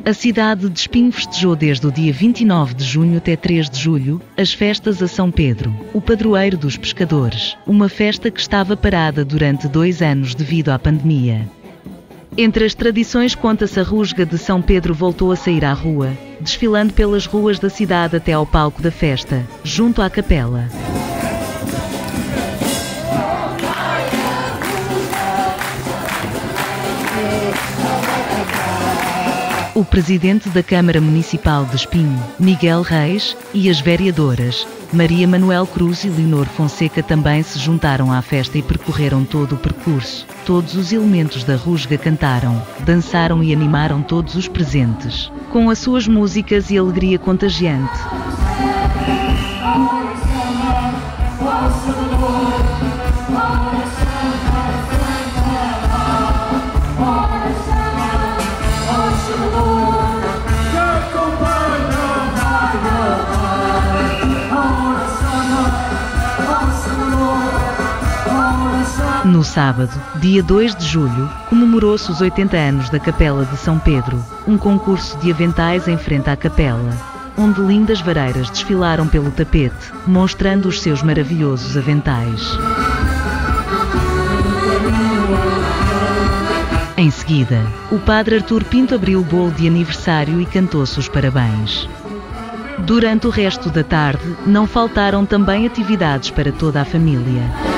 A cidade de Espinho festejou desde o dia 29 de junho até 3 de julho as festas a São Pedro, o padroeiro dos pescadores, uma festa que estava parada durante 2 anos devido à pandemia. Entre as tradições conta-se a Rusga de São Pedro voltou a sair à rua, desfilando pelas ruas da cidade até ao palco da festa, junto à capela. O presidente da Câmara Municipal de Espinho, Miguel Reis, e as vereadoras, Maria Manuel Cruz e Leonor Fonseca também se juntaram à festa e percorreram todo o percurso. Todos os elementos da Rusga cantaram, dançaram e animaram todos os presentes, com as suas músicas e alegria contagiante. No sábado, dia 2 de julho, comemorou-se os 80 anos da Capela de São Pedro, um concurso de aventais em frente à capela, onde lindas vareiras desfilaram pelo tapete, mostrando os seus maravilhosos aventais. Em seguida, o padre Artur Pinto abriu o bolo de aniversário e cantou-se os parabéns. Durante o resto da tarde, não faltaram também atividades para toda a família.